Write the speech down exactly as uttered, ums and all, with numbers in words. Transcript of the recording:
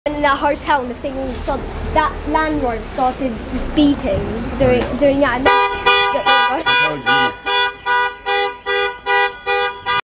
in that hotel and the thing all of a sudden, that landline started beeping, doing, doing that. And then